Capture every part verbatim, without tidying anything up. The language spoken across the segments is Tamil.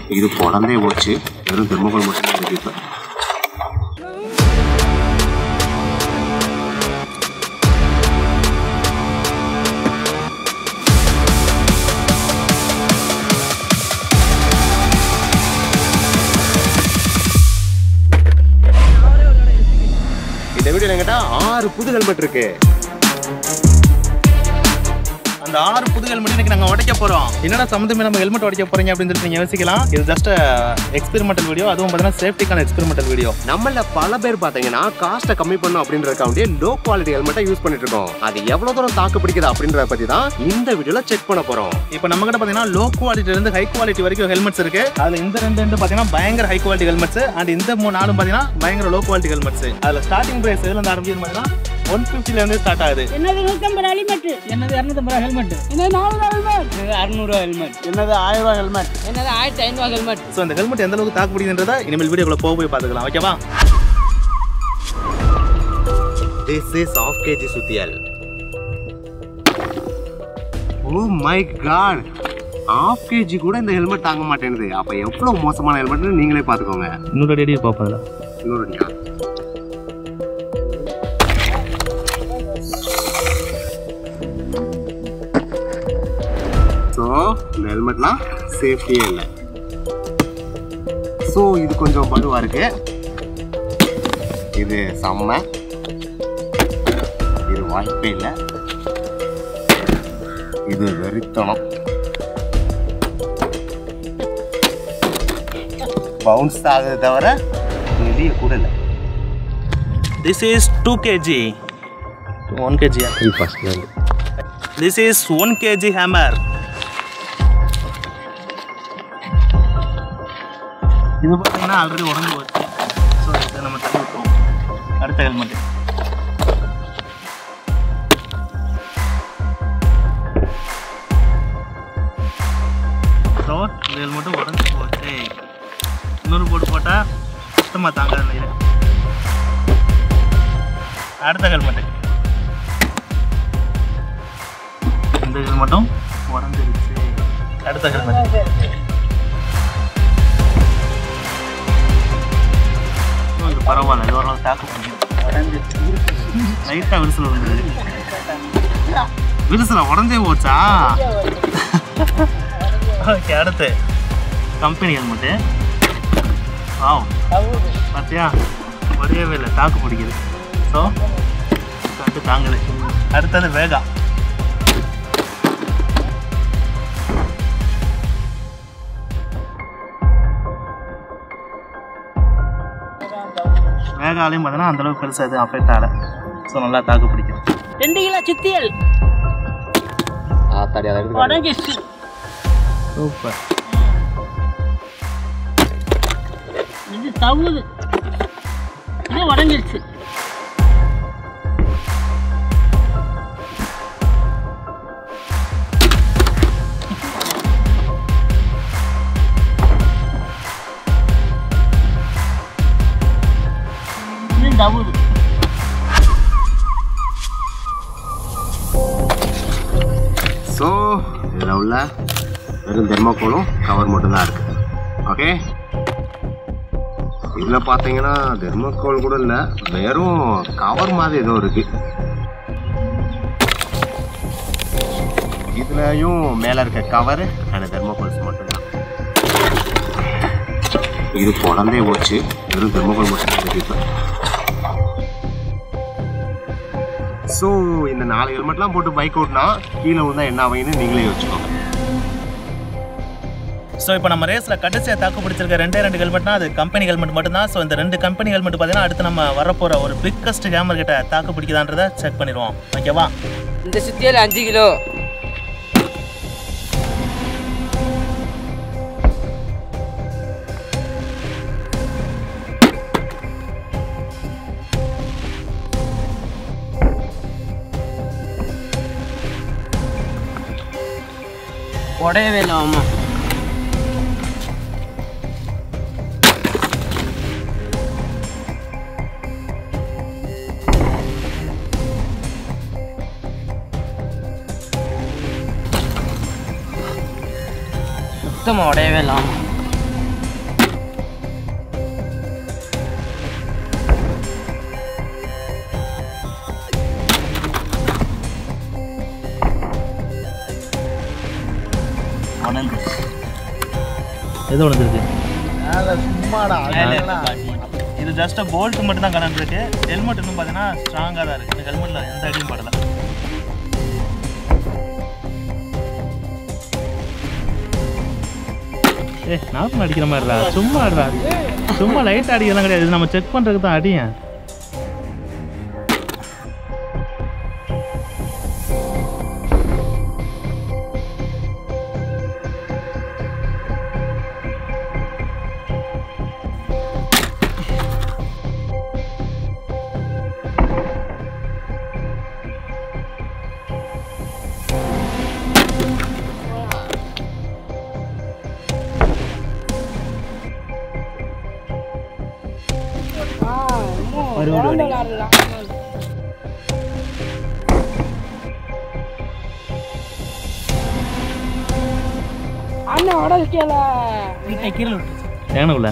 இது குழந்தைய போச்சு, வெறும் தெர்மோகோல் மட்டும் இருக்கு. இப்போ இந்த வீடியோல என்கிட்ட ஆறு புது ஹெல்மெட் இருக்கு. அந்த ஆறு புது ஹெல்மெட் இன்னைக்கு நாங்கள் உடைக்க போகிறோம். என்னடா சம்மந்தமே நம்ம ஹெல்மெட் உடைக்க போறீங்க அப்படின்னு சொல்லிட்டு நீங்கள் யோசிக்கலாம். இது ஜஸ்ட் எக்ஸ்பெரிமெண்டல் வீடியோ, அதுவும் பார்த்தீங்கன்னா சேஃப்டிக்கான எக்ஸ்பெரிமெண்டல் வீடியோ. நம்மள பல பேர் பார்த்தீங்கன்னா காஸ்ட்டை கம்மி பண்ணும் அப்படின்றதுக்காண்டி லோ குவாலிட்டி ஹெல்மெட்டை யூஸ் பண்ணிட்டு இருக்கோம். அது எவ்வளோ தூரம் தாக்கு பிடிக்குது அப்படின்றத பற்றி தான் இந்த வீடியோவில் செக் பண்ண போகிறோம். இப்போ நம்ம கிட்ட பார்த்தீங்கன்னா லோ குவாலிட்டிலேருந்து ஹை குவாலிட்டி வரைக்கும் ஹெல்மெட்ஸ் இருக்கு. அதில் இந்த ரெண்டு ரெண்டு பார்த்தீங்கன்னா பயங்கர ஹை குவாலிட்டி ஹெல்மெட்ஸ், அண்ட் இந்த மூணு நாலும் பார்த்தீங்கன்னா பயங்கர லோ குவாலிட்டி ஹெல்மெட்ஸ். அதில் ஸ்டார்டிங் பிரைஸ் எதுல இருந்து ஆரம்பிக்குது பார்த்தீங்கன்னா ஒன் ஃபிஃப்டில இருந்து ஸ்டார்ட் ஆகுது. என்னது நூற்றம்பது ஹெல்மெட், என்னது இரநூத்தம்பது ஹெல்மெட், என்னது நானூறு ஹெல்மெட், என்னது அறுநூறு ஹெல்மெட், என்னது ஆயிரம் ரூபாய் ஹெல்மெட், என்னது ஆயிரத்தி ஐநூறு ஹெல்மெட். ஸோ இந்த ஹெல்மெட் எந்த அளவுக்கு தாக்கு பிடிக்குதுன்றதை இனிமேல் வீடியோக்குள்ள போக போய் பார்த்துக்கலாம். ஓகேவா? This is half kg சுத்தியல். Oh my god, half kg கூட இந்த ஹெல்மெட் தாங்க மாட்டேங்குது. அப்ப எவ்வளவு மோசமான ஹெல்மெட்னு நீங்களே பாத்துக்கோங்க. இன்னொரு அடி பாப்போம்ல. இன்னொரு அடியா? ஸோ இந்த ஹெல்மெட்லாம் சேஃப்டியே இல்லை. ஸோ இது கொஞ்சம் பலுவாக இருக்கு. இது செம்ம, இது வாய்ப்பே இல்லை. இது வெறித்தனம். பவுன்ஸ் ஆகுது தவிர வெளியே கூட இல்லை. This is two KG one கேஜியா first. This is one KG hammer. இது பார்த்தீங்கன்னா ஆல்ரெடி உடம்பு போச்சு. ஸோ இதை நம்ம தள்ளி விட்டுருவோம். அடுத்த ஹெல்மெட்டு. ஸோ இந்த ஹெல்மெட்டும் உடஞ்சி போச்சு. இன்னொரு போட்டு போட்டால் சுத்தமாக தாங்காது நினைக்கிறேன். அடுத்த ஹெல்மெட்டு. இந்த ஹெல்மெட்டும் உடஞ்சிருச்சு. அடுத்த ஹெல்மெட்டு. பரவாயில்ல, இது ஒரு தாக்கு முடியும். லைட்டாக விரிசல் விழுந்தது. விரிசல உடஞ்சே போச்சா? ஓகே, அடுத்து கம்பெனி ஹெல்மெட்டு. ஆ பார்த்தியா, உடையவே இல்லை, தாக்கு பிடிக்குது. ஸோ கண்டு தாங்குது. அடுத்தது வேகா. வேகாலையும் பார்த்தீங்கன்னா அந்தளவுக்கு பெருசாக எதுவும் அஃபெக்ட் ஆகலை. ஸோ நல்லா தாக்கு பிடிக்கும். ரெண்டு கிலோ சுத்தியல் உடஞ்சிருச்சு. சூப்பர். இது தவுது, இது உடஞ்சிருச்சு. ஸோ இதில் உள்ள வெறும் தெர்மோகோலும் கவர் மட்டும்தான் இருக்குது. ஓகே, இதில் பார்த்தீங்கன்னா தெர்மோகோல் கூட இல்லை, வெறும் கவர் மாதிரி ஏதோ இருக்குது. இதுலேயும் மேலே இருக்க கவர் அந்த தெர்மோகோல்ஸ் மட்டும்தான். இது குழந்தைய போச்சு, வெறும் தெர்மோகோல் மட்டும் இருக்குது இப்போ. ஸோ இந்த நாலு ஹெல்மெட்லாம் போட்டு பைக் ஓட்டினா கீழே விழுந்தா என்ன ஆகுதுன்னு நீங்களே யோசிச்சுக்கோங்க. ஸோ இப்போ நம்ம ரேஸில் கடைசியாக தாக்கு பிடிச்சிருக்க ரெண்டே ரெண்டு ஹெல்மெட்னா அது கம்பெனி ஹெல்மெட் மட்டும்தான். ஸோ இந்த ரெண்டு கம்பெனி ஹெல்மெட் பார்த்தீங்கன்னா அடுத்து நம்ம வரப்போகிற ஒரு பிக்கஸ்ட் ஹேமர் கிட்ட தாக்கு பிடிக்குதான்றதை செக் பண்ணிடுவோம். ஓகேவா? இந்த சுத்தியல் அஞ்சு கிலோ. உடையவே இல்லை. ஆமாம், சுத்தமாக உடையவே இல்லை. ஆமாம், எது உடஞ்சிருக்கு? சும்மாடா இது ஜஸ்ட் போல்ட் மட்டும் தான் கலந்து இருக்கு. ஹெல்மெட் இன்னும் பார்த்தீங்கன்னா ஸ்ட்ராங்காக தான் இருக்கு. இந்த ஹெல்மெட்டில் எந்த அடியும் படலை. ஏ நார்மல் அடிக்கிற மாதிரிடா, சும்மா ஆடுறா, சும்மா லைட் அடிக்கலாம் கிடையாது. இது நம்ம செக் பண்ணுறதுக்கு தான் அடியேன். ஏனுக்குள்ள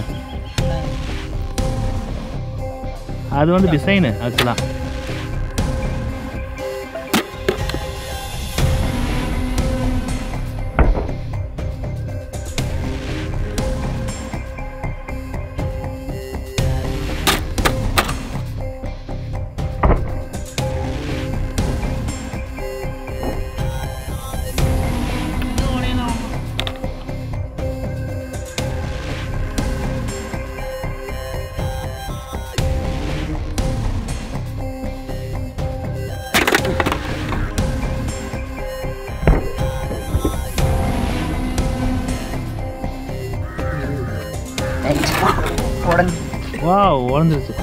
அது வந்து டிசைனு ஆக்சுவலா. வா உடஞ்சிருச்சு.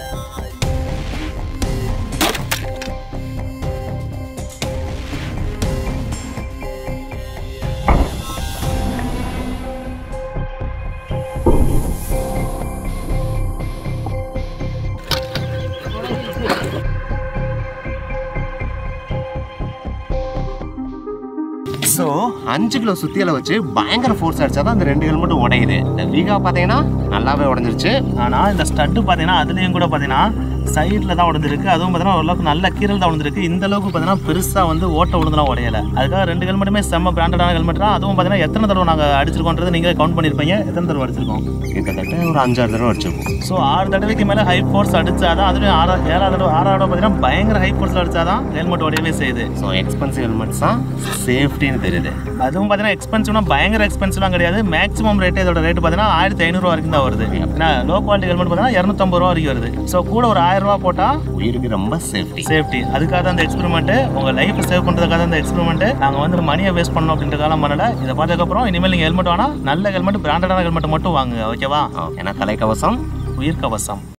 ஸோ அஞ்சு கிலோ சுத்தியில வச்சு பயங்கர ஃபோர்ஸ் அடிச்சாதான் அந்த ரெண்டு ஹெல்மெட்டும் உடையுது. இந்த வீகா பார்த்தீங்கன்னா நல்லாவே உடஞ்சிருச்சு. ஆனால் இந்த ஸ்டட்டு பார்த்தீங்கன்னா அதுலேயும் கூட பார்த்தீங்கன்னா சைடில் தான் உடஞ்சிருக்கு. அதுவும் பார்த்தீங்கன்னா ஓரளவுக்கு நல்ல கீரல் தான் உடஞ்சிருக்கு. இந்த அளவுக்கு பார்த்தீங்கன்னா பெருசாக வந்து ஓட்ட விழுந்துலாம் உடையலை. அதுக்காக ரெண்டு ஹெல்மெட்டுமே செம்ம பிராண்டடான ஹெல்மெட் தான். அதுவும் பார்த்தீங்கன்னா எத்தனை தடவை நாங்கள் அடிச்சிருக்கோன்றது நீங்கள் கவுண்ட் பண்ணியிருப்பீங்க. எத்தனை தடவை அடிச்சிருக்கோம்? கிட்டத்தட்ட ஒரு அஞ்சாறு தடவை அடிச்சிருக்கோம். ஸோ ஆறு தடவைக்கு மேலே ஹை ஃபோர்ஸ் அடிச்சாதான், அதுலேயும் ஆறா ஏழாவது தடவை ஆறாவது தடவை பார்த்தீங்கன்னா பயங்கர ஹை ஃபோர்ஸில் அடிச்சாதான் ஹெல்மெட் உடையவே செய்யுது. ஸோ எக்ஸ்பென்சிவ் ஹெல்மெட்ஸ் தான் சேஃப்டின்னு தெரியுது. அதுவும் பார்த்தீங்கன்னா எக்ஸ்பென்சிவ்னா பயங்கர எக்ஸ்பென்சிவ்லாம் கிடையாது. மேக்ஸிமம் ரேட்டு இதோட ரேட்டு பார்த்தீங்கன்னா ஆயிரத்தி ஐநூறுரூவா வரைக்கும் தான் வருது. ஏன்னா லோ குவாலிட்டி ஹெல்மெட் பார்த்தீங்கன்னா இரநூத்தம்பது ரூபா வரைக்கும் வருது. ஸோ கூட ஒரு ஆயிரம் ரூபா போட்டால் உயிருக்கு ரொம்ப சேஃப்டி சேஃப்டி அதுக்காக தான் அந்த எக்ஸ்பெரிமெண்ட். உங்க லைஃப் சேவ் பண்றதுக்காக அந்த எக்ஸ்பெரிமெண்ட். நாங்கள் வந்து மணியை வேஸ்ட் பண்ணணும் அப்படின்ற காலம் பண்ணல. இதை பார்த்ததுக்கப்புறம் இனிமேல் நீங்கள் ஹெல்மெட் வேணா நல்ல ஹெல்மெட், பிராண்டடான ஹெல்மெட் மட்டும் வாங்குங்க. ஓகேவா? ஏன்னா தலைக்கவசம் உயிர் கவசம்.